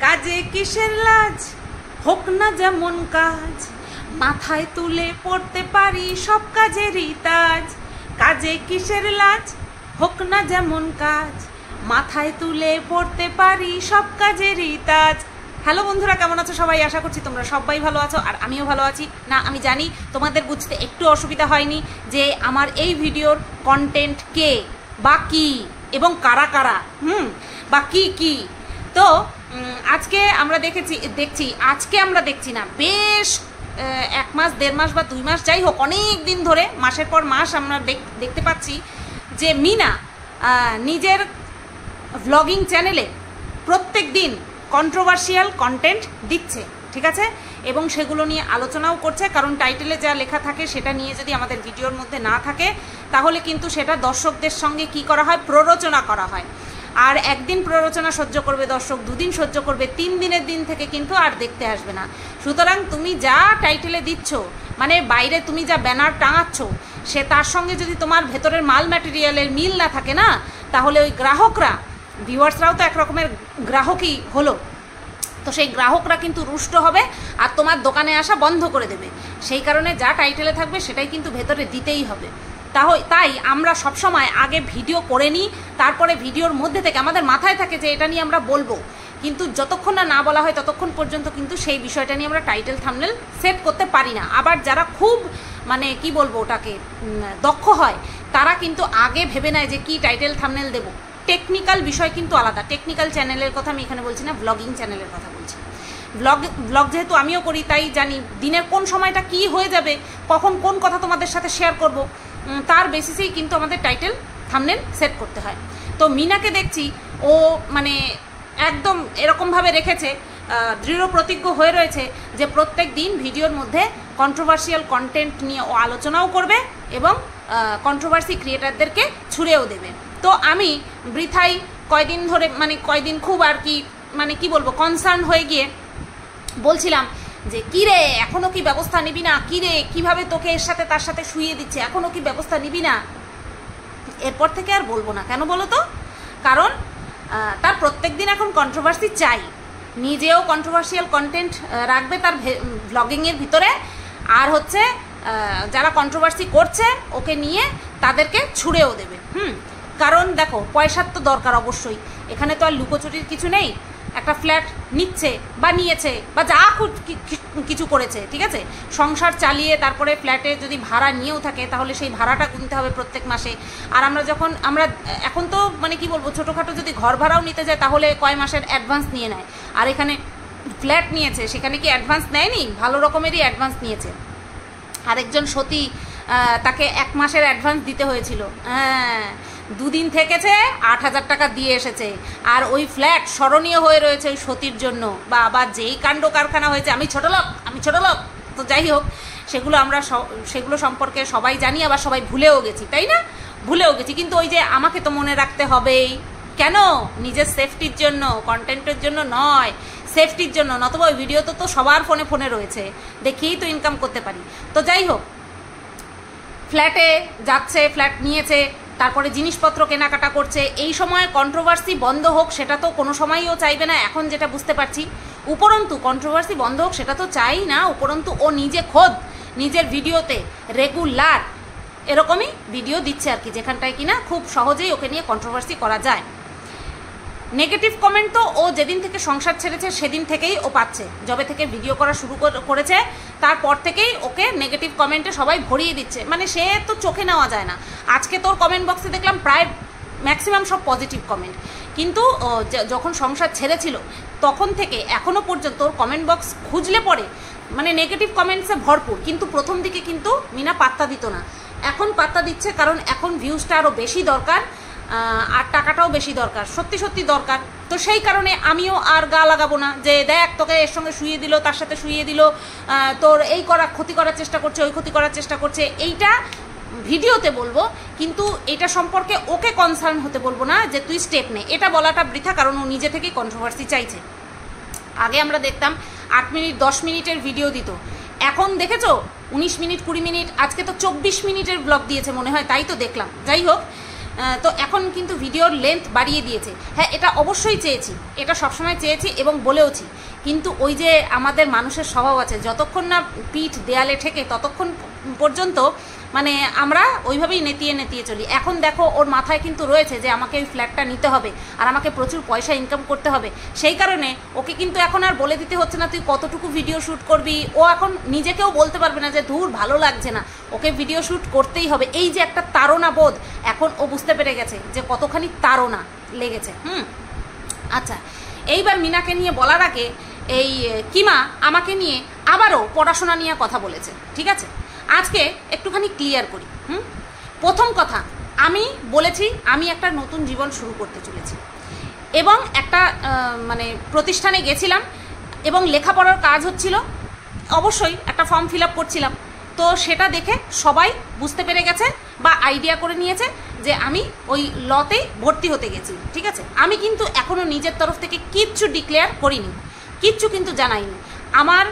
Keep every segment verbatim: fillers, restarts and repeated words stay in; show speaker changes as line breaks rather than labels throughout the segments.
কাজে কিসের লাজ, হোক না যেমন কাজ, মাথায় তুলে পড়তে পারি সব কাজেরই তাজ। কাজে কিসের লাজ, হোক না যেমন কাজ, মাথায় তুলে পড়তে পারি সব কাজেরই তাজ। হ্যালো বন্ধুরা, কেমন আছো সবাই? আশা করছি তোমরা সবাই ভালো আছো, আর আমিও ভালো আছি। না, আমি জানি তোমাদের বুঝতে একটু অসুবিধা হয়নি যে আমার এই ভিডিওর কন্টেন্ট কে বা কী এবং কারা কারা হুম বা কী কী। তো আজকে আমরা দেখেছি দেখছি আজকে আমরা দেখছি না বেশ এক মাস দেড় মাস বা দুই মাস, যাই হোক অনেক দিন ধরে, মাসের পর মাস আমরা দেখতে পাচ্ছি যে মিনা নিজের ভ্লগিং চ্যানেলে প্রত্যেক দিন কন্ট্রোভার্সিয়াল কন্টেন্ট দিচ্ছে, ঠিক আছে, এবং সেগুলো নিয়ে আলোচনাও করছে। কারণ টাইটেলে যা লেখা থাকে সেটা নিয়ে যদি আমাদের ভিডিওর মধ্যে না থাকে তাহলে কিন্তু সেটা দর্শকদের সঙ্গে কি করা হয়, প্ররোচনা করা হয়। আর একদিন প্ররোচনা সহ্য করবে দর্শক, দুদিন সহ্য করবে, তিন দিনের দিন থেকে কিন্তু আর দেখতে আসবে না। সুতরাং তুমি যা টাইটেলে দিচ্ছ, মানে বাইরে তুমি যা ব্যানার টাঙাচ্ছ, সে তার সঙ্গে যদি তোমার ভেতরের মাল ম্যাটেরিয়ালের মিল না থাকে না, তাহলে ওই গ্রাহকরা, ভিউয়ার্সরাও তো একরকমের গ্রাহকই হলো, তো সেই গ্রাহকরা কিন্তু রুষ্ট হবে আর তোমার দোকানে আসা বন্ধ করে দেবে। সেই কারণে যা টাইটেলে থাকবে সেটাই কিন্তু ভেতরে দিতেই হবে। তাহলে তাই আমরা সবসময় আগে ভিডিও করে নিই, তারপরে ভিডিওর মধ্যে থেকে আমাদের মাথায় থাকে যে এটা নিয়ে আমরা বলবো, কিন্তু যতক্ষণ না না বলা হয় ততক্ষণ পর্যন্ত কিন্তু সেই বিষয়টা নিয়ে আমরা টাইটেল থাম্বনেল সেট করতে পারি না। আবার যারা খুব মানে কি বলবো ওটাকে দক্ষ হয়, তারা কিন্তু আগে ভেবে নেয় যে কি টাইটেল থাম্বনেল দেবো। টেকনিক্যাল বিষয় কিন্তু আলাদা। টেকনিক্যাল চ্যানেলের কথা আমি এখানে বলছি না, ব্লগিং চ্যানেলের কথা বলছি। ব্লগ ব্লগ যেহেতু আমিও করি, তাই জানি দিনের কোন সময়টা কি হয়ে যাবে, কখন কোন কথা তোমাদের সাথে শেয়ার করব, তার বেসিসেই কিন্তু আমাদের টাইটেল থাম্বনেল সেট করতে হয়। তো মিনাকে দেখছি ও মানে একদম এরকমভাবে রেখেছে, দৃঢ় প্রতিজ্ঞ হয়ে রয়েছে যে প্রত্যেক দিন ভিডিওর মধ্যে কন্ট্রোভার্সিয়াল কন্টেন্ট নিয়ে ও আলোচনাও করবে এবং কন্ট্রোভার্সি ক্রিয়েটারদেরকে ছুড়েও দেবে। তো আমি বৃথাই কয়দিন ধরে মানে কয়দিন খুব আর কি মানে কি বলবো কনসার্ন হয়ে গিয়ে বলছিলাম যে কী রে, এখনও কি ব্যবস্থা নিবি না? কী রে, কীভাবে তোকে এর সাথে তার সাথে শুইয়ে দিচ্ছে, এখনও কি ব্যবস্থা নিবি না? এরপর থেকে আর বলবো না। কেন বলো তো? কারণ তার প্রত্যেক দিন এখন কন্ট্রোভার্সি চাই, নিজেও কন্ট্রোভার্সিয়াল কন্টেন্ট রাখবে তার ভ্লগিংয়ের ভিতরে, আর হচ্ছে যারা কন্ট্রোভার্সি করছে ওকে নিয়ে তাদেরকে ছুড়েও দেবে। হুম কারণ দেখো, পয়সার তো দরকার অবশ্যই, এখানে তো আর লুকোচুরির কিছু নেই। একটা ফ্ল্যাট নিচ্ছে বা নিয়েছে বা যা কিছু করেছে, ঠিক আছে, সংসার চালিয়ে তারপরে ফ্ল্যাটে যদি ভাড়া নিয়েও থাকে তাহলে সেই ভাড়াটা গুনতে হবে প্রত্যেক মাসে। আর আমরা যখন আমরা এখন তো মানে কি বলবো ছোটোখাটো যদি ঘর ভাড়াও নিতে যায় তাহলে কয় মাসের অ্যাডভান্স নিয়ে নেয়, আর এখানে ফ্ল্যাট নিয়েছে সেখানে কি অ্যাডভান্স নেয়নি, ভালো রকমেরই অ্যাডভান্স নিয়েছে। আরেকজন সতী, তাকে এক মাসের অ্যাডভান্স দিতে হয়েছিল, হ্যাঁ দুদিন থেকেছে, আট হাজার টাকা দিয়ে এসেছে, আর ওই ফ্ল্যাট স্মরণীয় হয়ে রয়েছে ওই সতীর জন্য। বা আবার যেই কাণ্ড কারখানা হয়েছে, আমি ছোটো লোক আমি ছোটো লোক তো যাই হোক, সেগুলো আমরা সেগুলো সম্পর্কে সবাই জানি, আবার সবাই ভুলেও গেছি, তাই না? ভুলেও গেছি, কিন্তু ওই যে আমাকে তো মনে রাখতে হবেই। কেন? নিজের সেফটির জন্য, কন্টেন্টের জন্য নয়, সেফটির জন্য। নতবা ওই ভিডিও তো তো সবার ফোনে ফোনে রয়েছে, দেখেই তো ইনকাম করতে পারি। তো যাই হোক, ফ্ল্যাটে যাচ্ছে, ফ্ল্যাট নিয়েছে, তারপরে জিনিসপত্র কেনাকাটা করছে। এই সময় কন্ট্রোভার্সি বন্ধ হোক সেটা তো কোনো সময়ও চাইবে না, এখন যেটা বুঝতে পারছি। উপরন্তু কন্ট্রোভার্সি বন্ধ হোক সেটা তো চাই না, উপরন্তু ও নিজে খোদ নিজের ভিডিওতে রেগুলার এরকমই ভিডিও দিচ্ছে আর কি, যেখানটায় কিনা খুব সহজেই ওকে নিয়ে কন্ট্রোভার্সি করা যায়। নেগেটিভ কমেন্ট তো ও যেদিন থেকে সংসার ছেড়েছে সেদিন থেকেই ও পাচ্ছে, যবে থেকে ভিডিও করা শুরু করেছে তারপর থেকেই ওকে নেগেটিভ কমেন্টে সবাই ভরিয়ে দিচ্ছে, মানে সে তো চোখে নেওয়া যায় না। আজকে তোর কমেন্ট বক্সে দেখলাম প্রায় ম্যাক্সিমাম সব পজিটিভ কমেন্ট, কিন্তু যখন সংসার ছেড়েছিল তখন থেকে এখনও পর্যন্ত ওর কমেন্ট বক্স খুঁজলে পরে মানে নেগেটিভ কমেন্টসে ভরপুর, কিন্তু প্রথম দিকে কিন্তু মিনা পাত্তা দিত না, এখন পাত্তা দিচ্ছে। কারণ এখন ভিউজটা আরও বেশি দরকার, আর টাকাটাও বেশি দরকার, সত্যি সত্যি দরকার। তো সেই কারণে আমিও আর গা লাগাবো না যে দেখ তোকে এর সঙ্গে শুইয়ে দিল, তার সাথে শুইয়ে দিল, তোর এই করা ক্ষতি করার চেষ্টা করছে, ওই ক্ষতি করার চেষ্টা করছে, এইটা ভিডিওতে বলবো, কিন্তু এটা সম্পর্কে ওকে কনসার্ন হতে বলবো না যে তুই স্টেপ নে। এটা বলাটা বৃথা, কারণ ও নিজে থেকেই কন্ট্রোভার্সি চাইছে। আগে আমরা দেখতাম আট মিনিট দশ মিনিটের ভিডিও দিত, এখন দেখেছো উনিশ মিনিট কুড়ি মিনিট, আজকে তো চব্বিশ মিনিটের ব্লগ দিয়েছে মনে হয়, তাই তো দেখলাম। যাই হোক, তো এখন কিন্তু ভিডিওর লেন্থ বাড়িয়ে দিয়েছে। হ্যাঁ, এটা অবশ্যই চেয়েছি, এটা সবসময় চেয়েছি এবং বলেওছি, কিন্তু ওই যে আমাদের মানুষের স্বভাব আছে, যতক্ষণ না পিঠ দেয়ালে ঠেকে ততক্ষণ পর্যন্ত মানে আমরা ওইভাবেই নেতিয়ে নেতিয়ে চলি। এখন দেখো ওর মাথায় কিন্তু রয়েছে যে আমাকে ওই ফ্ল্যাটটা নিতে হবে আর আমাকে প্রচুর পয়সা ইনকাম করতে হবে, সেই কারণে ওকে কিন্তু এখন আর বলে দিতে হচ্ছে না তুই কতটুকু ভিডিও শ্যুট করবি। ও এখন নিজেকেও বলতে পারবে না যে ধুর ভালো লাগছে না, ওকে ভিডিও শ্যুট করতেই হবে। এই যে একটা তাড়না বোধ, এখন ও বুঝতে পেরে গেছে যে কতখানি তাড়না লেগেছে। হুম আচ্ছা, এইবার মিনাকে নিয়ে বলার আগে এই কিমা আমাকে নিয়ে আবারও পড়াশোনা নিয়ে কথা বলেছে। ঠিক আছে, আজকে একটুখানি ক্লিয়ার করি। হুম প্রথম কথা, আমি বলেছি আমি একটা নতুন জীবন শুরু করতে চলেছি এবং একটা মানে প্রতিষ্ঠানে গেছিলাম এবং লেখাপড়ার কাজ হচ্ছিল, অবশ্যই একটা ফর্ম ফিল আপ করছিলাম। তো সেটা দেখে সবাই বুঝতে পেরে গেছে বা আইডিয়া করে নিয়েছে যে আমি ওই লতেই ভর্তি হতে গেছি। ঠিক আছে, আমি কিন্তু এখনও নিজের তরফ থেকে কিচ্ছু ডিক্লেয়ার করিনি, কিচ্ছু কিন্তু জানাইনি। আমার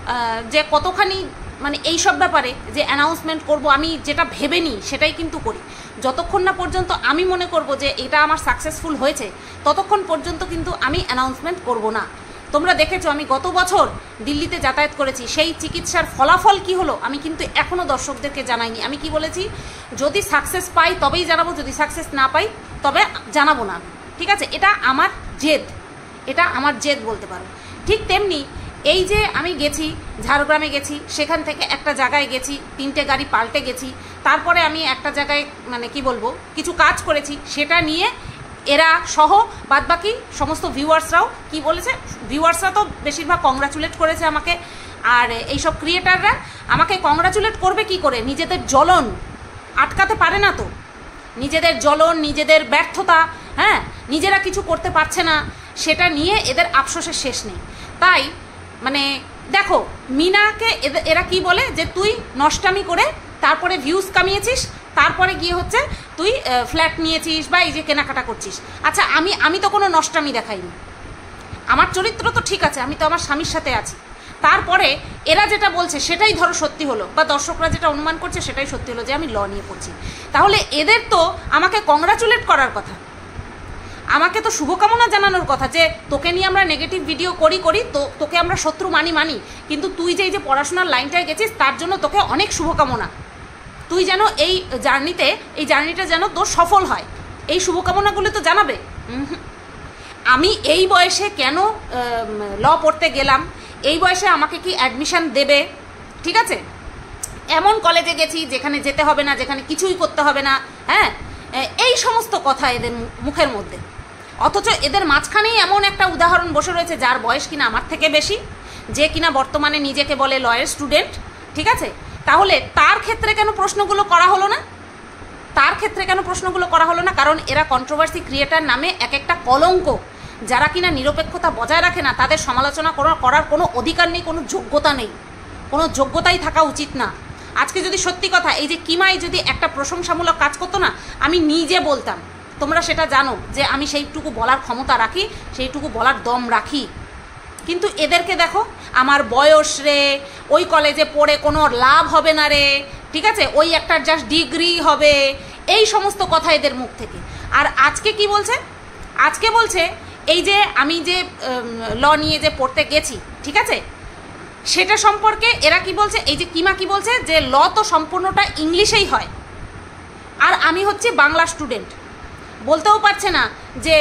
যে কতখানি মানে এই সব ব্যাপারে যে অ্যানাউন্সমেন্ট করব আমি যেটা ভেবে নিই সেটাই কিন্তু করি। যতক্ষণ না পর্যন্ত আমি মনে করব যে এটা আমার সাকসেসফুল হয়েছে ততক্ষণ পর্যন্ত কিন্তু আমি অ্যানাউন্সমেন্ট করব না। তোমরা দেখেছো আমি গত বছর দিল্লিতে যাতায়াত করেছি, সেই চিকিৎসার ফলাফল কি হলো আমি কিন্তু এখনও দর্শকদেরকে জানাইনি। আমি কি বলেছি, যদি সাকসেস পাই তবেই জানাবো, যদি সাকসেস না পাই তবে জানাবো না। ঠিক আছে, এটা আমার জেদ, এটা আমার জেদ বলতে পারো। ঠিক তেমনি এই যে আমি গেছি ঝাড়গ্রামে গেছি, সেখান থেকে একটা জায়গায় গেছি, তিনটে গাড়ি পাল্টে গেছি, তারপরে আমি একটা জায়গায় মানে কি বলবো কিছু কাজ করেছি, সেটা নিয়ে এরা সহ বাদবাকি সমস্ত ভিউয়ার্সরাও কি বলেছে, ভিউয়ার্সরা তো বেশিরভাগ কংগ্রাচুলেট করেছে আমাকে। আর এইসব ক্রিয়েটাররা আমাকে কংগ্রাচুলেট করবে কি করে, নিজেদের জ্বলন আটকাতে পারে না তো, নিজেদের জ্বলন, নিজেদের ব্যর্থতা, হ্যাঁ নিজেরা কিছু করতে পারছে না, সেটা নিয়ে এদের আফসোসের শেষ নেই। তাই মানে দেখো মিনাকে এরা কি বলে যে তুই নষ্টামি করে তারপরে ভিউজ কামিয়েছিস, তারপরে গিয়ে হচ্ছে তুই ফ্ল্যাট নিয়েছিস বা এই যে কেনাকাটা করছিস। আচ্ছা, আমি আমি তো কোনো নষ্টামি দেখাইনি, আমার চরিত্র তো ঠিক আছে, আমি তো আমার স্বামীর সাথে আছি। তারপরে এরা যেটা বলছে সেটাই ধরো সত্যি হলো, বা দর্শকরা যেটা অনুমান করছে সেটাই সত্যি হলো যে আমি ল নিয়ে পড়ছি, তাহলে এদের তো আমাকে কংগ্রাচুলেট করার কথা, আমাকে তো শুভকামনা জানানোর কথা যে তোকে নিয়ে আমরা নেগেটিভ ভিডিও করি করি তো তোকে আমরা শত্রু মানি মানি, কিন্তু তুই যে এই যে পড়াশোনার লাইনটায় গেছিস তার জন্য তোকে অনেক শুভকামনা, তুই যেন এই জার্নিতে এই জার্নিটা যেন তোর সফল হয়, এই শুভকামনাগুলো তো জানাবে। আমি এই বয়সে কেন ল পড়তে গেলাম, এই বয়সে আমাকে কি অ্যাডমিশন দেবে, ঠিক আছে, এমন কলেজে গেছি যেখানে যেতে হবে না, যেখানে কিছুই করতে হবে না, হ্যাঁ এই সমস্ত কথা এদের মুখের মধ্যে। অথচ এদের মাঝখানেই এমন একটা উদাহরণ বসে রয়েছে যার বয়স কিনা আমার থেকে বেশি, যে কিনা বর্তমানে নিজেকে বলে লয়ের স্টুডেন্ট। ঠিক আছে, তাহলে তার ক্ষেত্রে কেন প্রশ্নগুলো করা হলো না, তার ক্ষেত্রে কেন প্রশ্নগুলো করা হলো না? কারণ এরা কন্ট্রোভার্সি ক্রিয়েটার নামে এক একটা কলঙ্ক, যারা কিনা নিরপেক্ষতা বজায় রাখে না তাদের সমালোচনা করার কোনো অধিকার নেই, কোনো যোগ্যতা নেই, কোনো যোগ্যতাই থাকা উচিত না। আজকে যদি সত্যি কথা এই যে কিমাই যদি একটা প্রশংসামূলক কাজ করতো না, আমি নিজে বলতাম, তোমরা সেটা জানো যে আমি সেইটুকু বলার ক্ষমতা রাখি, সেইটুকু বলার দম রাখি। কিন্তু এদেরকে দেখো, আমার বয়স রে, ওই কলেজে পড়ে কোনো লাভ হবে না রে, ঠিক আছে, ওই একটা জাস্ট ডিগ্রি হবে, এই সমস্ত কথা এদের মুখ থেকে। আর আজকে কি বলছে, আজকে বলছে এই যে আমি যে ল নিয়ে যে পড়তে গেছি, ঠিক আছে, সেটা সম্পর্কে এরা কি বলছে, এই যে কিমা কি বলছে যে ল তো সম্পূর্ণটা ইংলিশেই হয়, আর আমি হচ্ছে বাংলা স্টুডেন্ট, বলতেও পারছে না যে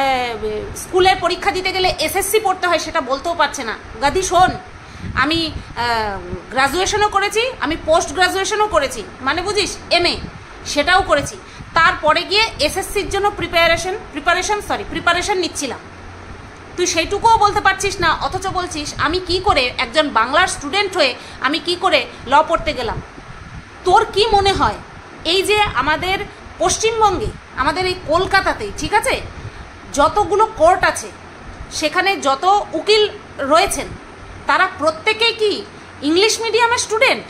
স্কুলের পরীক্ষা দিতে গেলে এসএসসি পড়তে হয়, সেটা বলতেও পারছে না। গাদি শোন, আমি গ্রাজুয়েশনও করেছি, আমি পোস্ট গ্রাজুয়েশনও করেছি, মানে বুঝিস এমএ, সেটাও করেছি, তারপরে গিয়ে এসএসসির জন্য প্রিপারেশন প্রিপারেশন সরি প্রিপারেশন নিচ্ছিলাম, তুই সেইটুকুও বলতে পারছিস না, অথচ বলছিস আমি কি করে একজন বাংলার স্টুডেন্ট হয়ে আমি কি করে ল পড়তে গেলাম। তোর কি মনে হয় এই যে আমাদের পশ্চিমবঙ্গে, আমাদের এই কলকাতাতে, ঠিক আছে, যতগুলো কোর্ট আছে সেখানে যত উকিল রয়েছেন তারা প্রত্যেকেই কি ইংলিশ মিডিয়ামের স্টুডেন্ট?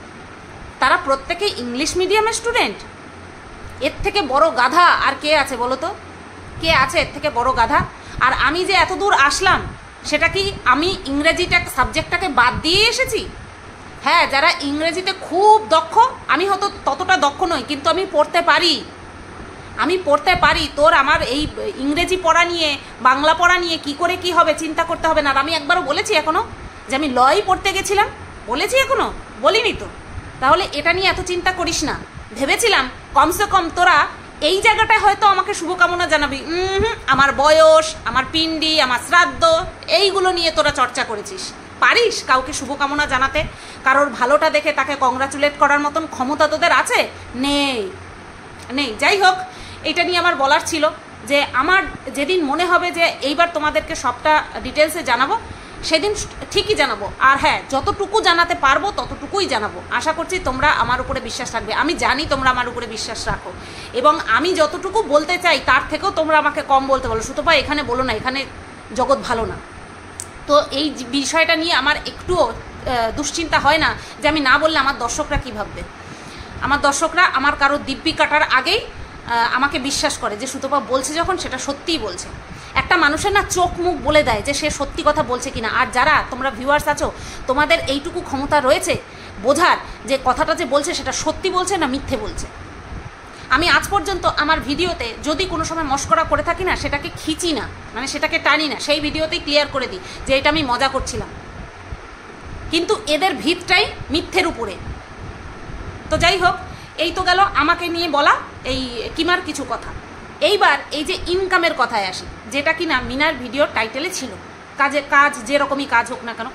তারা প্রত্যেকেই ইংলিশ মিডিয়ামের স্টুডেন্ট। এর থেকে বড় গাধা আর কে আছে বলো তো, কে আছে এর থেকে বড় গাধা? আর আমি যে এত দূর আসলাম সেটা কি আমি ইংরেজিটা সাবজেক্টটাকে বাদ দিয়ে এসেছি? হ্যাঁ, যারা ইংরেজিতে খুব দক্ষ, আমি হয়তো ততটা দক্ষ নই, কিন্তু আমি পড়তে পারি, আমি পড়তে পারি, তোর আমার এই ইংরেজি পড়া নিয়ে বাংলা পড়া নিয়ে কি করে কি হবে চিন্তা করতে হবে না। আর আমি একবারও বলেছি এখনো যে আমি লই পড়তে গেছিলাম? বলেছি এখনো? বলিনি তো। তাহলে এটা নিয়ে এত চিন্তা করিস না। ভেবেছিলাম কমসে কম তোরা এই জায়গাটায় হয়তো আমাকে শুভকামনা জানাবি। হুম আমার বয়স, আমার পিণ্ডি, আমার শ্রাদ্ধ, এইগুলো নিয়ে তোরা চর্চা করেছিস। পারিস কাউকে শুভকামনা জানাতে? কারোর ভালোটা দেখে তাকে কংগ্রাচুলেট করার মতন ক্ষমতা তোদের আছে? নেই নেই যাই হোক, এটা নিয়ে আমার বলার ছিল যে আমার যেদিন মনে হবে যে এইবার তোমাদেরকে সবটা ডিটেলসে জানাবো, সেদিন ঠিকই জানাবো। আর হ্যাঁ, যতটুকু জানাতে পারবো ততটুকুই জানাবো। আশা করছি তোমরা আমার উপরে বিশ্বাস রাখবে। আমি জানি তোমরা আমার উপরে বিশ্বাস রাখো, এবং আমি যতটুকু বলতে চাই তার থেকেও তোমরা আমাকে কম বলতে বলো। সুতপা এখানে বলো না, এখানে জগৎ ভালো না। তো এই বিষয়টা নিয়ে আমার একটুও দুশ্চিন্তা হয় না যে আমি না বললে আমার দর্শকরা কী ভাববে। আমার দর্শকরা আমার কারো দিব্যি কাটার আগেই আমাকে বিশ্বাস করে যে সুতপা বলছে যখন সেটা সত্যিই বলছে। একটা মানুষের না চোখ মুখ বলে দেয় যে সে সত্যি কথা বলছে কিনা। আর যারা তোমরা ভিউয়ার্স আছো, তোমাদের এইটুকু ক্ষমতা রয়েছে বোঝার যে কথাটা যে বলছে সেটা সত্যি বলছে না মিথ্যে বলছে। আমি আজ পর্যন্ত আমার ভিডিওতে যদি কোনো সময় মস্করা করে থাকি না, সেটাকে খিচি না, মানে সেটাকে টানি না, সেই ভিডিওতেই ক্লিয়ার করে দিই যে এটা আমি মজা করছিলাম। কিন্তু এদের ভিতটাই মিথ্যের উপরে। তো যাই হোক, এই তো গেল আমাকে নিয়ে বলা এই কিমার কিছু কথা। এইবার এই যে ইনকামের কথায় আসি, যেটা কিনা মিনার ভিডিওর টাইটেলে ছিল, কাজে কাজ যেরকমই কাজ হোক না কেন,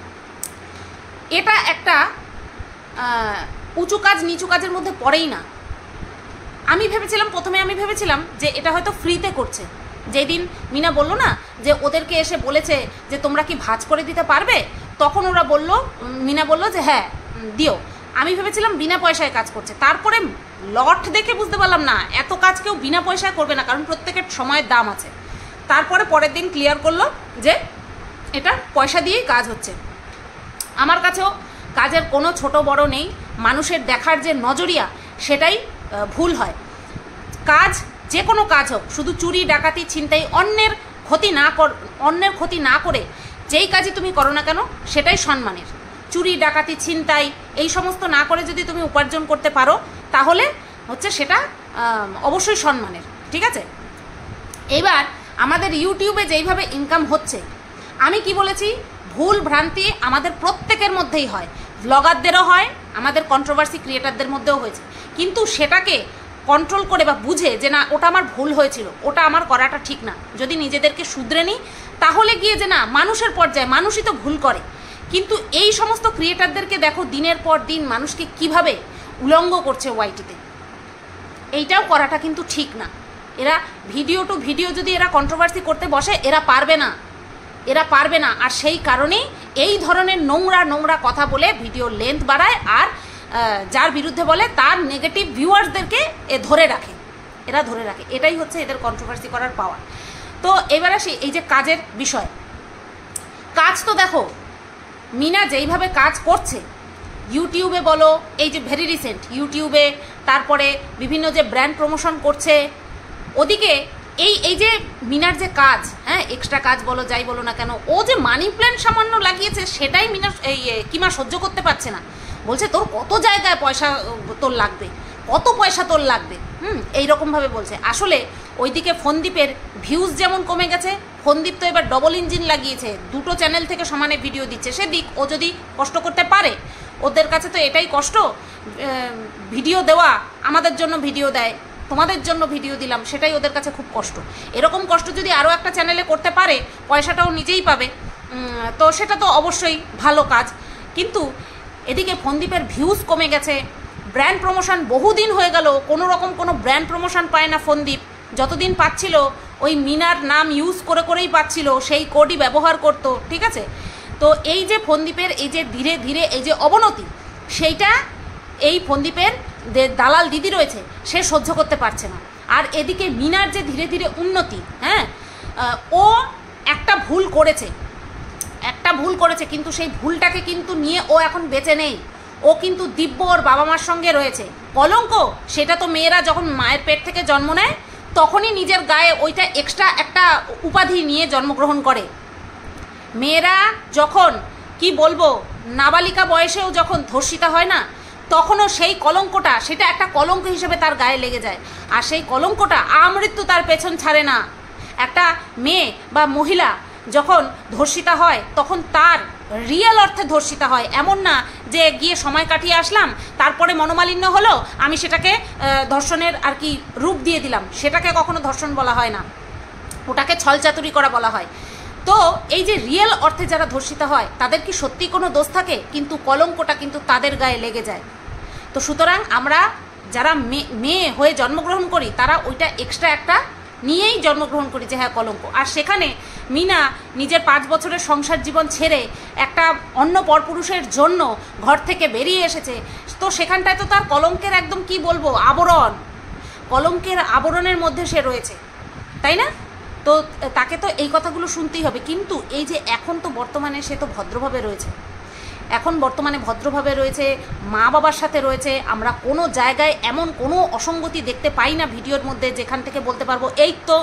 এটা একটা উঁচু কাজ নিচু কাজের মধ্যে পড়েই না। আমি ভেবেছিলাম প্রথমে আমি ভেবেছিলাম যে এটা হয়তো ফ্রিতে করছে। যেদিন মিনা বলল না যে ওদেরকে এসে বলেছে যে তোমরা কি ভাঁজ করে দিতে পারবে, তখন ওরা বলল, মিনা বলল যে হ্যাঁ দিও। আমি ভেবেছিলাম বিনা পয়সায় কাজ করছে। তারপরে লট দেখে বুঝতে পারলাম না, এত কাজ কেউ বিনা পয়সায় করবে না, কারণ প্রত্যেকের সময়ের দাম আছে। তারপরে পরের দিন ক্লিয়ার করলো যে এটা পয়সা দিয়েই কাজ হচ্ছে। আমার কাছেও কাজের কোনো ছোট বড় নেই, মানুষের দেখার যে নজরিয়া সেটাই ভুল হয়। কাজ যে কোনো কাজ হোক, শুধু চুরি ডাকাতি ছিনতাই অন্যের ক্ষতি না কর অন্যের ক্ষতি না করে যেই কাজই তুমি করো না কেন সেটাই সম্মানের। চুরি ডাকাতি ছিনতাই এই সমস্ত না করে যদি তুমি উপার্জন করতে পারো তাহলে হচ্ছে সেটা অবশ্যই সম্মানের, ঠিক আছে। এবার আমাদের ইউটিউবে যেইভাবে ইনকাম হচ্ছে, আমি কি বলেছি, ভুল ভ্রান্তি আমাদের প্রত্যেকের মধ্যেই হয়, ব্লগারদেরও হয়, আমাদের কন্ট্রোভার্সি ক্রিয়েটারদের মধ্যেও হয়েছে। কিন্তু সেটাকে কন্ট্রোল করে বা বুঝে যে না ওটা আমার ভুল হয়েছিল, ওটা আমার করাটা ঠিক না, যদি নিজেদেরকে শুধরে নিই তাহলে গিয়ে যে না মানুষের পর্যায়ে মানুষই তো ভুল করে। কিন্তু এই সমস্ত ক্রিয়েটারদেরকে দেখো দিনের পর দিন মানুষকে কিভাবে উলঙ্গ করছে ওয়াইটিতে, এইটাও করাটা কিন্তু ঠিক না। এরা ভিডিও টু ভিডিও যদি এরা কন্ট্রোভার্সি করতে বসে, এরা পারবে না, এরা পারবে না। আর সেই কারণেই এই ধরনের নোংরা নোংরা কথা বলে ভিডিও লেন্থ বাড়ায়, আর যার বিরুদ্ধে বলে তার নেগেটিভ ভিউয়ার্সদেরকে এ ধরে রাখে, এরা ধরে রাখে। এটাই হচ্ছে এদের কন্ট্রোভার্সি করার পাওয়ার। তো এবার আসি এই যে কাজের বিষয়। কাজ তো দেখো মিনা যেইভাবে কাজ করছে ইউটিউবে বলো, এই যে ভেরি রিসেন্ট ইউটিউবে, তারপরে বিভিন্ন যে ব্র্যান্ড প্রমোশন করছে, ওদিকে এই এই যে মিনার যে কাজ, হ্যাঁ এক্সট্রা কাজ বলো যাই বলো না কেন, ও যে মানি প্ল্যান্ট সামান্য লাগিয়েছে সেটাই মিনা এই কিমা সহ্য করতে পারছে না। বলছে তোর কত জায়গায় পয়সা তোর লাগবে, কত পয়সা তোর লাগবে, হুম এইরকমভাবে বলছে। আসলে ওইদিকে ফোনদীপের ভিউজ যেমন কমে গেছে, ফোনদীপ তো এবার ডবল ইঞ্জিন লাগিয়েছে, দুটো চ্যানেল থেকে সমানে ভিডিও দিচ্ছে। সেদিক ও যদি কষ্ট করতে পারে, ওদের কাছে তো এটাই কষ্ট, ভিডিও দেওয়া, আমাদের জন্য ভিডিও দেয়, তোমাদের জন্য ভিডিও দিলাম, সেটাই ওদের কাছে খুব কষ্ট। এরকম কষ্ট যদি আরও একটা চ্যানেলে করতে পারে, পয়সাটাও নিজেই পাবে, তো সেটা তো অবশ্যই ভালো কাজ। কিন্তু এদিকে ফোনদীপের ভিউজ কমে গেছে, ব্র্যান্ড প্রমোশন বহুদিন হয়ে গেল কোনো রকম কোনো ব্র্যান্ড প্রমোশন পায় না ফোনদীপ। যতদিন পাচ্ছিল ওই মিনার নাম ইউজ করে করেই পাচ্ছিল, সেই কোডই ব্যবহার করতো, ঠিক আছে। তো এই যে ফোনদীপের এই যে ধীরে ধীরে এই যে অবনতি, সেইটা এই ফোনদীপের দালাল দিদি রয়েছে সে সহ্য করতে পারছে না। আর এদিকে মিনার যে ধীরে ধীরে উন্নতি, হ্যাঁ ও একটা ভুল করেছে, একটা ভুল করেছে কিন্তু সেই ভুলটাকে কিন্তু নিয়ে ও এখন বেঁচে নেই। ও কিন্তু দিব্য ওর বাবা মার সঙ্গে রয়েছে। কলঙ্ক সেটা তো মেয়েরা যখন মায়ের পেট থেকে জন্ম নেয় তখনই নিজের গায়ে ওইটা এক্সট্রা একটা উপাধি নিয়ে জন্মগ্রহণ করে। মেয়েরা যখন কি বলবো নাবালিকা বয়সেও যখন ধর্ষিতা হয় না, তখনও সেই কলঙ্কটা, সেটা একটা কলঙ্ক হিসেবে তার গায়ে লেগে যায়। আর সেই কলঙ্কটা আমৃত্যু তার পেছন ছাড়ে না। একটা মেয়ে বা মহিলা যখন ধর্ষিতা হয় তখন তার রিয়েল অর্থে ধর্ষিতা হয়, এমন না যে গিয়ে সময় কাটিয়ে আসলাম তারপরে মনোমালিন্য হলো আমি সেটাকে ধর্ষণের আর কি রূপ দিয়ে দিলাম, সেটাকে কখনো ধর্ষণ বলা হয় না, ওটাকে ছলচাতুরি করা বলা হয়। তো এই যে রিয়েল অর্থে যারা ধর্ষিতা হয় তাদের কি সত্যি কোনো দোষ থাকে? কিন্তু কলঙ্কটা কিন্তু তাদের গায়ে লেগে যায়। তো সুতরাং আমরা যারা মেয়ে হয়ে জন্মগ্রহণ করি তারা ওইটা এক্সট্রা একটা নিয়েই জন্মগ্রহণ করি যে হ্যাঁ কলঙ্ক। আর সেখানে মিনা নিজের পাঁচ বছরের সংসার জীবন ছেড়ে একটা অন্য পরপুরুষের জন্য ঘর থেকে বেরিয়ে এসেছে, তো সেখানটায় তো তার কলঙ্কের একদম কি বলবো আবরণ, কলঙ্কের আবরণের মধ্যে সে রয়েছে, তাই না? তো তাকে তো এই কথাগুলো শুনতেই হবে। কিন্তু এই যে এখন তো বর্তমানে সে তো ভদ্রভাবে রয়েছে, এখন বর্তমানে ভদ্রভাবে রয়েছে, মা বাবার সাথে রয়েছে। আমরা কোনো জায়গায় এমন কোনো অসঙ্গতি দেখতে পাই না ভিডিওর মধ্যে যেখান থেকে বলতে পারবো এই তো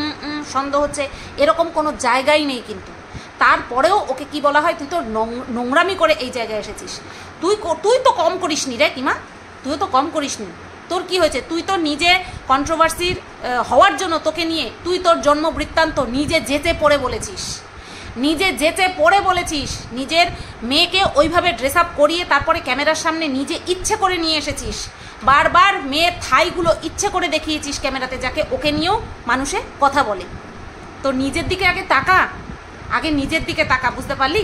সন্দেহ হচ্ছে, এরকম কোনো জায়গাই নেই। কিন্তু তারপরেও ওকে কি বলা হয়, তুই তো নোংরামি করে এই জায়গায় এসেছিস, তুই তুই তো কম করিসনি রে কিমা, তুইও তো কম করিসনি। তোর কি হয়েছে? তুই তো নিজে কন্ট্রোভার্সির হওয়ার জন্য তোকে নিয়ে তুই তোর জন্ম বৃত্তান্ত নিজে যেতে পড়ে বলেছিস, নিজে যেতে পড়ে বলেছিস, নিজের মেয়েকে ওইভাবে ড্রেস আপ করিয়ে তারপরে ক্যামেরার সামনে নিজে ইচ্ছে করে নিয়ে এসেছিস, বারবার মেয়ের থাইগুলো ইচ্ছে করে দেখিয়েছিস ক্যামেরাতে, যাকে ওকে নিয়েও মানুষে কথা বলে। তো নিজের দিকে আগে তাকা, আগে নিজের দিকে তাকা, বুঝতে পারলি?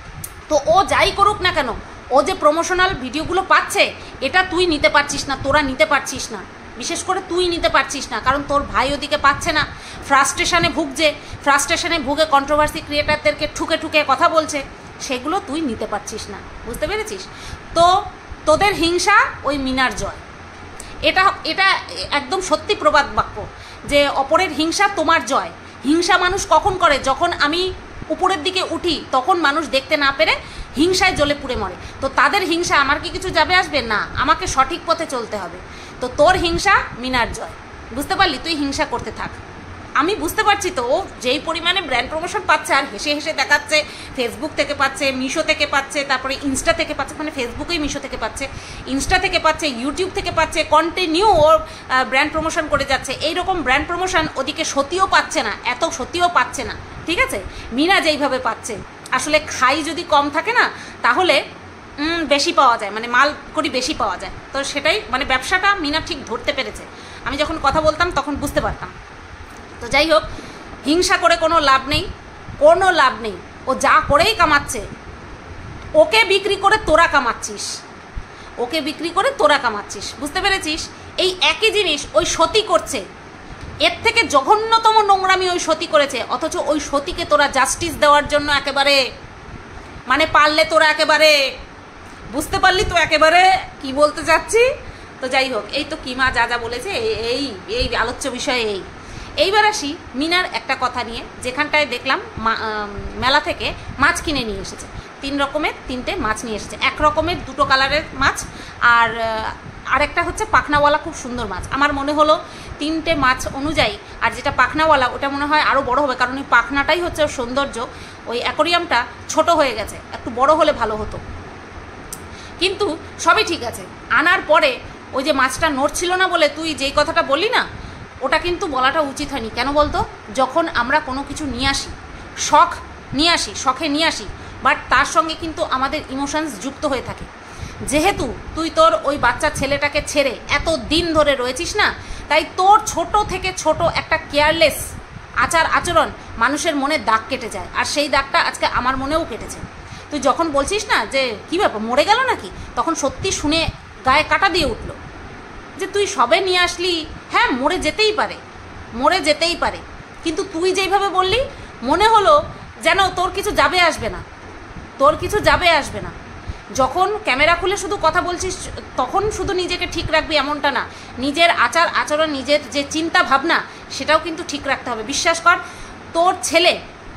তো ও যাই করুক না কেন, ও যে প্রমোশনাল ভিডিওগুলো পাচ্ছে এটা তুই নিতে পারছিস না, তোরা নিতে পারছিস না, বিশেষ করে তুই নিতে পারছিস না, কারণ তোর ভাই ওদিকে পাচ্ছে না, ফ্রাস্ট্রেশনে ভুগছে, ফ্রাস্ট্রেশনে ভুগে কন্ট্রোভার্সি ক্রিয়েটারদেরকে ঠুকে ঠুকে কথা বলছে, সেগুলো তুই নিতে পারছিস না, বুঝতে পেরেছিস? তো তোদের হিংসা ওই মিনার জয়, এটা এটা একদম সত্যি প্রবাদ বাক্য যে অপরের হিংসা তোমার জয়। হিংসা মানুষ কখন করে? যখন আমি উপরের দিকে উঠি তখন মানুষ দেখতে না পেরে হিংসায় জ্বলে পুড়ে মরে। তো তাদের হিংসা আমার কি কিছু যাবে আসবে না, আমাকে সঠিক পথে চলতে হবে। তো তোর হিংসা মিনার জয়, বুঝতে পারলি? তুই হিংসা করতে থাক। আমি বুঝতে পারছি তো ও যেই পরিমাণে ব্র্যান্ড প্রমোশন পাচ্ছে আর হেসে হেসে দেখাচ্ছে, ফেসবুক থেকে পাচ্ছে, মিশো থেকে পাচ্ছে, তারপরে ইনস্টা থেকে পাচ্ছে, মানে ফেসবুকেই মিশো থেকে পাচ্ছে, ইনস্টা থেকে পাচ্ছে, ইউটিউব থেকে পাচ্ছে, কন্টিনিউ ওর ব্র্যান্ড প্রমোশন করে যাচ্ছে। এইরকম ব্র্যান্ড প্রমোশন ওদিকে সত্যিও পাচ্ছে না, এত সত্যিও পাচ্ছে না, ঠিক আছে? মিনা যেইভাবে পাচ্ছে, আসলে খাই যদি কম থাকে না তাহলে বেশি পাওয়া যায়, মানে মাল করি বেশি পাওয়া যায়। তো সেটাই মানে ব্যবসাটা মিনা ঠিক ধরতে পেরেছে। আমি যখন কথা বলতাম তখন বুঝতে পারতাম। তো যাই হোক, হিংসা করে কোনো লাভ নেই, কোনো লাভ নেই। ও যা করেই কামাচ্ছে, ওকে বিক্রি করে তোরা কামাচ্ছিস, ওকে বিক্রি করে তোরা কামাচ্ছিস, বুঝতে পেরেছিস? এই একই জিনিস ওই সতী করছে, এর থেকে জঘন্যতম নোংরামি ওই সতী করেছে, অথচ ওই সতীকে তোরা জাস্টিস দেওয়ার জন্য একেবারে মানে পারলে তোরা একেবারে, বুঝতে পারলি তো একেবারে কি বলতে যাচ্ছি? তো যাই হোক, এই তো কিমা যা যা বলেছে এই এই আলোচ্য বিষয়ে এই এইবার আসি মিনার একটা কথা নিয়ে, যেখানটায় দেখলাম মেলা থেকে মাছ কিনে নিয়ে এসেছে, তিন রকমের তিনটে মাছ নিয়ে এসেছে, এক রকমের দুটো কালারের মাছ, আর আরেকটা হচ্ছে পাখনাওয়ালা খুব সুন্দর মাছ। আমার মনে হলো তিনটে মাছ অনুযায়ী আর যেটা পাখনাওয়ালা ওটা মনে হয় আরও বড় হবে, কারণ ওই পাখনাটাই হচ্ছে সৌন্দর্য। ওই অ্যাকোরিয়ামটা ছোট হয়ে গেছে, একটু বড় হলে ভালো হতো। কিন্তু সবই ঠিক আছে। আনার পরে ওই যে মাছটা নড়ছিল না বলে তুই যেই কথাটা বললি না, ওটা কিন্তু বলাটা উচিত হয়নি। কেন বলতো? যখন আমরা কোনো কিছু নিয়ে আসি, শখ নিয়ে আসি, শখে নিয়ে আসি, বাট তার সঙ্গে কিন্তু আমাদের ইমোশনস যুক্ত হয়ে থাকে। যেহেতু তুই তোর ওই বাচ্চা ছেলেটাকে ছেড়ে এত দিন ধরে রয়েছিস না, তাই তোর ছোট থেকে ছোট একটা কেয়ারলেস আচার আচরণ মানুষের মনে দাগ কেটে যায়, আর সেই দাগটা আজকে আমার মনেও কেটেছে। তুই যখন বলছিস না যে কী ব্যাপার মরে গেল নাকি, তখন সত্যি শুনে গায়ে কাটা দিয়ে উঠলো যে তুই সবে নিয়ে আসলি, হ্যাঁ মরে যেতেই পারে, মরে যেতেই পারে, কিন্তু তুই যেইভাবে বললি মনে হলো যেন তোর কিছু যাবে আসবে না, তোর কিছু যাবে আসবে না। যখন ক্যামেরা খুলে শুধু কথা বলছিস তখন শুধু নিজেকে ঠিক রাখবি এমনটা না, নিজের আচার আচরণ, নিজের যে চিন্তা ভাবনা সেটাও কিন্তু ঠিক রাখতে হবে। বিশ্বাস কর, তোর ছেলে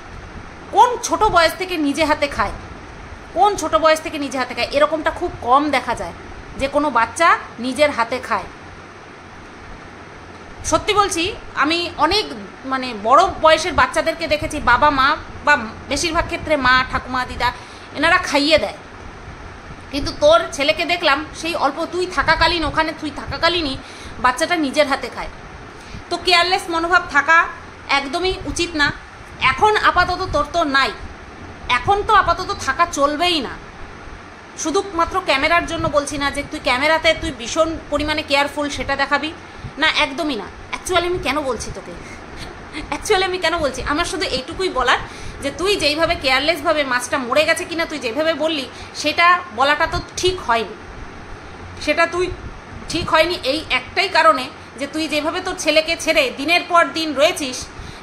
কোন ছোট বয়স থেকে নিজে হাতে খায়, কোন ছোট বয়স থেকে নিজে হাতে খায়, এরকমটা খুব কম দেখা যায় যে কোনো বাচ্চা নিজের হাতে খায়। সত্যি বলছি, আমি অনেক মানে বড় বয়সের বাচ্চাদেরকে দেখেছি বাবা মা বা বেশিরভাগ ক্ষেত্রে মা ঠাকুমা দিদা এনারা খাইয়ে দেয়, কিন্তু তোর ছেলেকে দেখলাম সেই অল্প তুই থাকাকালীন, ওখানে তুই থাকাকালীনই বাচ্চাটা নিজের হাতে খায়। তো কেয়ারলেস মনোভাব থাকা একদমই উচিত না। এখন আপাতত তোর তো নাই, এখন তো আপাতত থাকা চলবেই না। শুধুমাত্র ক্যামেরার জন্য বলছি না যে তুই ক্যামেরাতে তুই ভীষণ পরিমাণে কেয়ারফুল সেটা দেখাবি না, একদমই না। অ্যাকচুয়ালি আমি কেন বলছি তোকে, অ্যাকচুয়ালি আমি কেন বলছি, আমার শুধু এইটুকুই বলার যে তুই যেইভাবে কেয়ারলেসভাবে মাছটা মরে গেছে কিনা তুই যেভাবে বললি, সেটা বলাটা তো ঠিক হয়নি, সেটা তুই ঠিক হয়নি এই একটাই কারণে যে তুই যেভাবে তোর ছেলেকে ছেড়ে দিনের পর দিন রয়েছিস।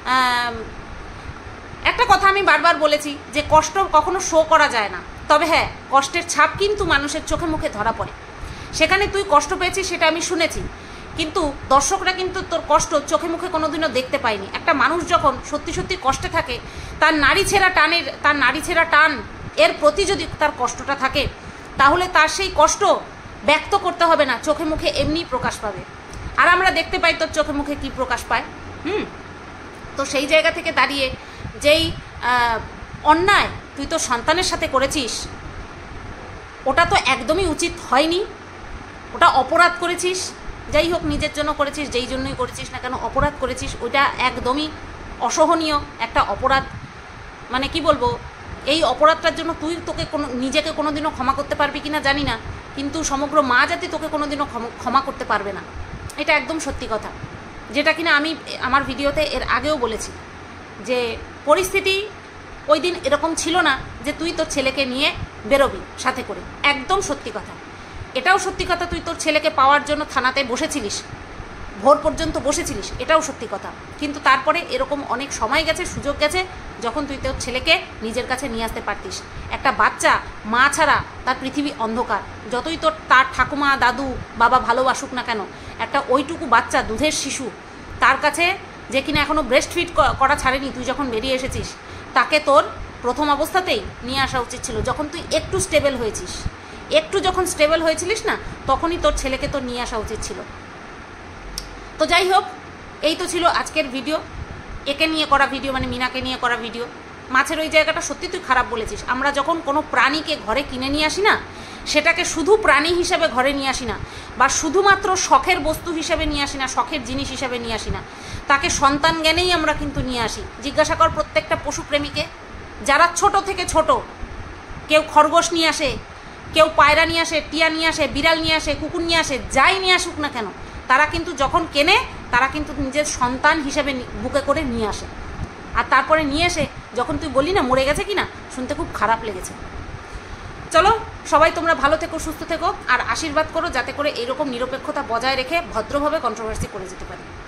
একটা কথা আমি বারবার বলেছি যে কষ্ট কখনো শো করা যায় না, তবে হ্যাঁ কষ্টের ছাপ কিন্তু মানুষের চোখে মুখে ধরা পড়ে। সেখানে তুই কষ্ট পেয়েছিস সেটা আমি শুনেছি, কিন্তু দর্শকরা কিন্তু তোর কষ্ট চোখে মুখে কোনোদিনও দেখতে পায়নি। একটা মানুষ যখন সত্যি সত্যি কষ্টে থাকে, তার নারী ছেঁড়া টানের তার নারী ছেঁড়া টান এর প্রতি যদি তার কষ্টটা থাকে, তাহলে তার সেই কষ্ট ব্যক্ত করতে হবে না, চোখে মুখে এমনি প্রকাশ পাবে। আর আমরা দেখতে পাই তোর চোখে মুখে কি প্রকাশ পায়। হুম তো সেই জায়গা থেকে দাঁড়িয়ে যেই অন্যায় তুই তো সন্তানের সাথে করেছিস, ওটা তো একদমই উচিত হয়নি, ওটা অপরাধ করেছিস। যাই হোক, নিজের জন্য করেছিস, যেই জন্যই করেছিস না কেন অপরাধ করেছিস, ওইটা একদমই অসহনীয় একটা অপরাধ। মানে কি বলবো, এই অপরাধটার জন্য তুই তোকে কোনো নিজেকে কোনোদিনও ক্ষমা করতে পারবি কিনা জানি না, কিন্তু সমগ্র মা জাতি তোকে কোনোদিনও ক্ষমা করতে পারবে না, এটা একদম সত্যি কথা। যেটা কিনা আমি আমার ভিডিওতে এর আগেও বলেছি যে পরিস্থিতি ওই দিন এরকম ছিল না যে তুই তোর ছেলেকে নিয়ে বেরোবি সাথে করে, একদম সত্যি কথা। এটাও সত্যি কথা, তুই তোর ছেলেকে পাওয়ার জন্য থানাতে বসেছিলিস, ভোর পর্যন্ত বসেছিলিস, এটাও সত্যি কথা। কিন্তু তারপরে এরকম অনেক সময় গেছে, সুযোগ গেছে, যখন তুই তোর ছেলেকে নিজের কাছে নিয়ে আসতে পারতিস। একটা বাচ্চা মা ছাড়া তার পৃথিবী অন্ধকার, যতই তোর তার ঠাকুমা দাদু বাবা ভালোবাসুক না কেন, একটা ওইটুকু বাচ্চা দুধের শিশু, তার কাছে যে কিনা এখনও ব্রেস্ট ফিড করা ছাড়েনি, তুই যখন বেরিয়ে এসেছিস, তাকে তোর প্রথম অবস্থাতেই নিয়ে আসা উচিত ছিল। যখন তুই একটু স্টেবল হয়েছিস, একটু যখন স্টেবল হয়েছিলিস না, তখনই তোর ছেলেকে তোর নিয়ে আসা উচিত ছিল। তো যাই হোক, এই তো ছিল আজকের ভিডিও, একে নিয়ে করা ভিডিও, মানে মিনাকে নিয়ে করা ভিডিও। মাছের ওই জায়গাটা সত্যি তুই খারাপ বলেছিস। আমরা যখন কোনো প্রাণীকে ঘরে কিনে নিয়ে আসি না, সেটাকে শুধু প্রাণী হিসেবে ঘরে নিয়ে আসি না, বা শুধুমাত্র শখের বস্তু হিসেবে নিয়ে আসি না, শখের জিনিস হিসেবে নিয়ে আসি না, তাকে সন্তান জ্ঞানেই আমরা কিন্তু নিয়ে আসি। জিজ্ঞাসা কর প্রত্যেকটা পশুপ্রেমীকে, যারা ছোট থেকে ছোট, কেউ খরগোশ নিয়ে আসে, কেউ পায়রা নিয়ে আসে, টিয়া নিয়ে আসে, বিড়াল নিয়ে আসে, কুকুর নিয়ে আসে, যাই নিয়ে আসুক না কেন, তারা কিন্তু যখন কেনে তারা কিন্তু নিজের সন্তান হিসেবে বুকে করে নিয়ে আসে। আর তারপরে নিয়ে এসে যখন তুই বলি না মরে গেছে কি না, শুনতে খুব খারাপ লেগেছে। চলো সবাই তোমরা ভালো থেকো, সুস্থ থেকো, আর আশীর্বাদ করো যাতে করে এইরকম নিরপেক্ষতা বজায় রেখে ভদ্রভাবে কন্ট্রোভার্সি করে যেতে পারি।